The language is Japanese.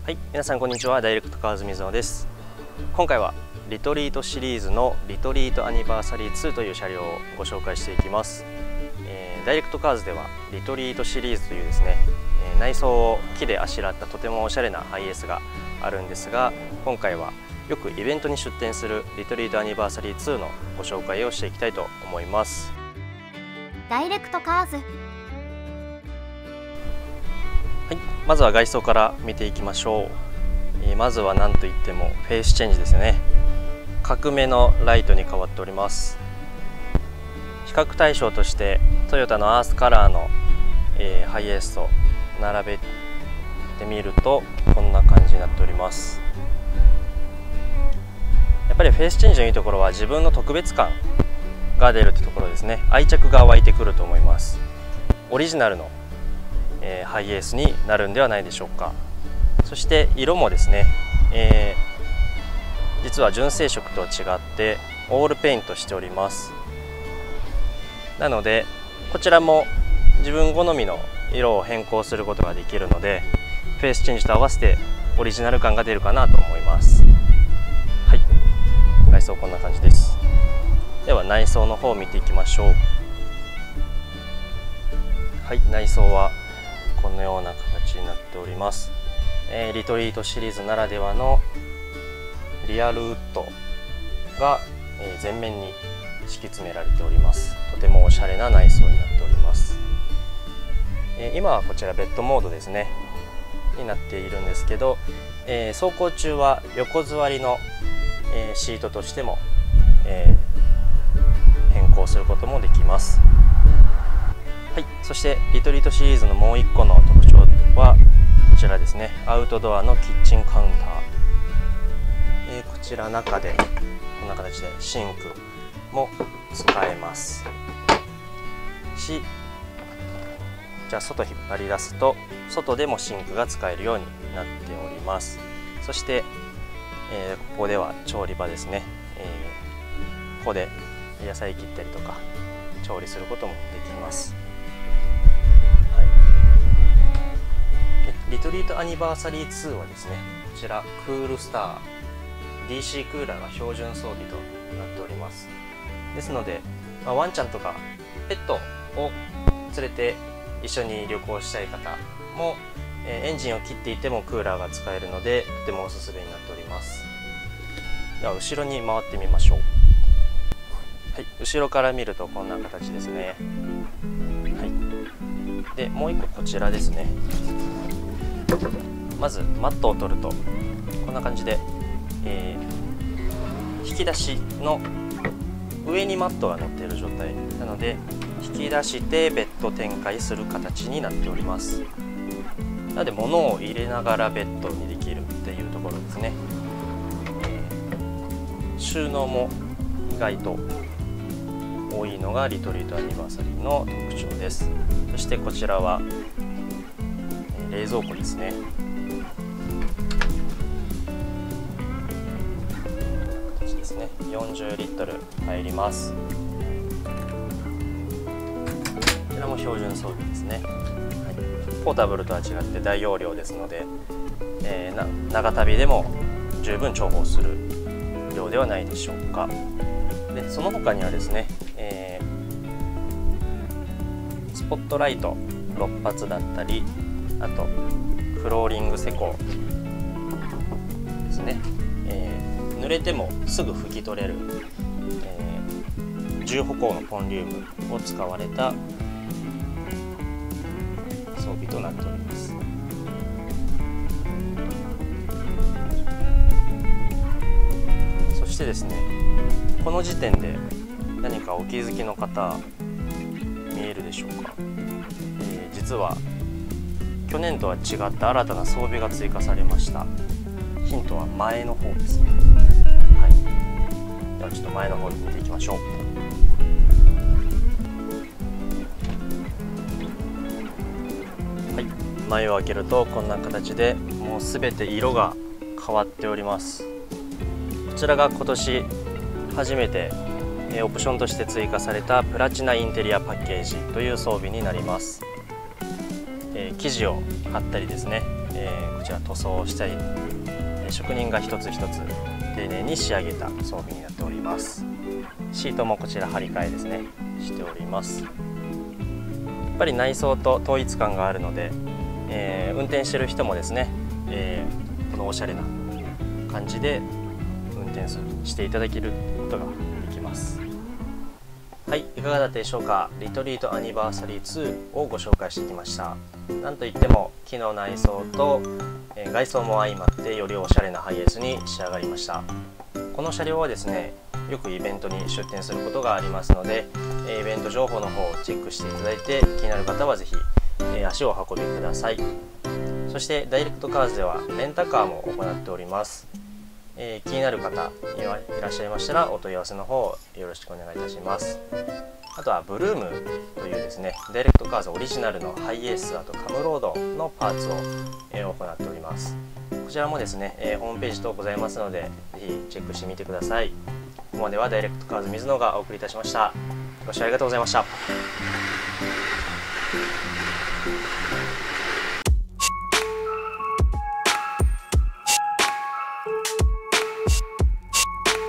はい、皆さんこんにちは。ダイレクトカーズ水野です。今回はリトリートシリーズのリトリートアニバーサリー2という車両をご紹介していきます。ダイレクトカーズではリトリートシリーズというですね、内装を木であしらったとてもおしゃれなハイエースがあるんですが、今回はよくイベントに出展するリトリートアニバーサリー2のご紹介をしていきたいと思います。 ダイレクトカーズ。 はい、まずは外装から見ていきましょう。まずは何といってもフェイスチェンジですね。角めのライトに変わっております。比較対象としてトヨタのアースカラーの、ハイエースと並べてみるとこんな感じになっております。やっぱりフェイスチェンジのいいところは自分の特別感が出るってところですね。愛着が湧いてくると思います。オリジナルのハイエースになるんではないでしょうか。そして色もですね、実は純正色と違ってオールペイントしております。なのでこちらも自分好みの色を変更することができるので、フェイスチェンジと合わせてオリジナル感が出るかなと思います。はい、外装こんな感じです。では内装の方を見ていきましょう。はい、内装はこのような形になっております。リトリートシリーズならではのリアルウッドが前面に敷き詰められております。とてもおしゃれな内装になっております。今はこちらベッドモードですねになっているんですけど、走行中は横座りのシートとしても変更することもできます。はい、そしてリトリートシリーズのもう1個の特徴はこちらですね。アウトドアのキッチンカウンター、こちら中でこんな形でシンクも使えますし、じゃあ外引っ張り出すと外でもシンクが使えるようになっております。そして、ここでは調理場ですね。ここで野菜切ったりとか調理することもできます。リトリートアニバーサリー2はですね、こちらクールスター DC クーラーが標準装備となっております。ですので、ワンちゃんとかペットを連れて一緒に旅行したい方も、エンジンを切っていてもクーラーが使えるのでとてもおすすめになっております。では後ろに回ってみましょう。はい、後ろから見るとこんな形ですね。はい、でもう一個こちらですね。まずマットを取るとこんな感じで、引き出しの上にマットが乗っている状態なので、引き出してベッド展開する形になっております。なので物を入れながらベッドにできるっていうところですね。収納も意外と多いのがリトリートアニバーサリーの特徴です。そしてこちらは冷蔵庫ですね。形ですね。40リットル入ります。こちらも標準装備ですね。はい、ポータブルとは違って大容量ですので、長旅でも十分重宝する量ではないでしょうか。でその他にはですね、スポットライト6発だったり、あとフローリング施工ですね。濡れてもすぐ拭き取れる、重歩行のポンリウムを使われた装備となっております。そしてですね、この時点で何かお気づきの方見えるでしょうか。実は去年とは違った新たな装備が追加されました。ヒントは前の方ですね。はい、ではちょっと前の方に見ていきましょう。はい、前を開けるとこんな形でもうすべて色が変わっております。こちらが今年初めてオプションとして追加されたプラチナインテリアパッケージという装備になります。生地を貼ったりですね、 こちら塗装したり、職人が一つ一つ丁寧に仕上げた装備になっております。シートもこちら張り替えですねしております。やっぱり内装と統一感があるので、運転してる人もですね、このおしゃれな感じで運転していただけることができます。はい、いかがだったでしょうか。リトリートアニバーサリー2をご紹介してきました。なんといっても木の内装と外装も相まってよりおしゃれなハイエースに仕上がりました。この車両はですね、よくイベントに出店することがありますので、イベント情報の方をチェックしていただいて、気になる方はぜひ足をお運びください。そしてダイレクトカーズではレンタカーも行っております。気になる方いらっしゃいましたらお問い合わせの方よろしくお願いいたします。あとはブルームというですね、ダイレクトカーズオリジナルのハイエース、あとカムロードのパーツを行っております。こちらもですね、ホームページ等ございますのでぜひチェックしてみてください。ここまではダイレクトカーズ水野がお送りいたしました。ご視聴ありがとうございました。